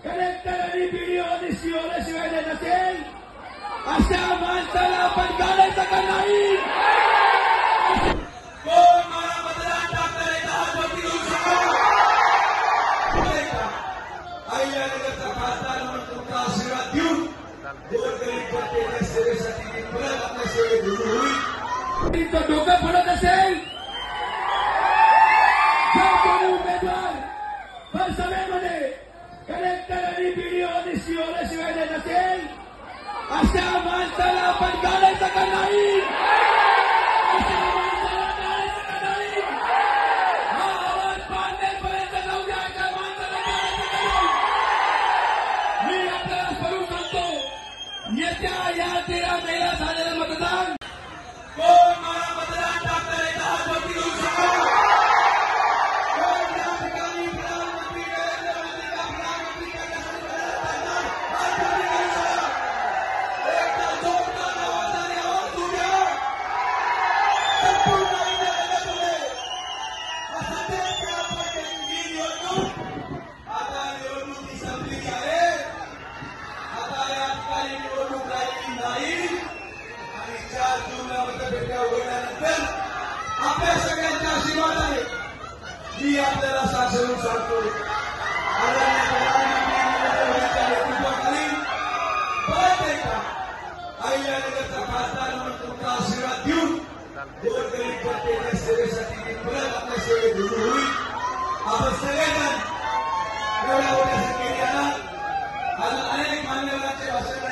Collector आणि BDO आणि सीओला शिवाय देत असेल अशा माणसाला आपण घालायचं का नाही? कोण मला मतदान टाकणार आहे? हात वरती करू शकता? अहिल्यानगरचा खासदार म्हणून तुमचा आशीर्वाद देऊन गोरगरीब जनतेच्या सेवेसाठी मी परत आपल्या सेवेत रुजू होईल. तो डोकं फोडत असेल जर कोणी उमेदवार लोकसभेमध्ये कलेक्टर आणि बीडीओ आणि सीओला शिवाय देत असेल अशा माणसाला आपण घालायचं का नाही? अशा माणसाला घालायचं का नाही? हा आवाज पाडण्यापर्यंत जाऊ द्या. अशा माणसाला घालायचं का नाही? मी आपल्याला करून सांगतो येत्या या 13 मेला झालेलं मतदान कोण मला मतदान टाकणार आहे? हात वरती करू शकता? कोण या ठिकाणी प्रधानमंत्री नरेंद्र मोदी का प्रधानमंत्री करण्यासाठी हात वरती करू शकता? एकदा जोरदार आवाजाने आवाज उठू द्या. संपूर्ण अहिल्यानगरमध्ये हा संदेश केला पाहिजे की ही निवडणूक आता निवडणुकी संपलेली आहे. आता या ठिकाणी निवडणूक राहिलेली नाही आणि 4 जूनला मतपेट्या उघडल्यानंतर आपल्या सगळ्यांच्या आशीर्वादाने मी आपल्याला शासनून सांगतो आदरणीय प्रधानमंत्री नरेंद्र मोदींच्या नेतृत्वाखाली परत एकदा अहिल्यानगरचा खासदार म्हणून तुमचा आशीर्वाद देऊन गोरगरीब जनतेच्या सेवेसाठी मी परत आपल्या सेवेत रुजू होईल. आपण सगळेजण एवढ्या मोठ्या संख्येने आला. आज अनेक मान्यवरांचे भाषण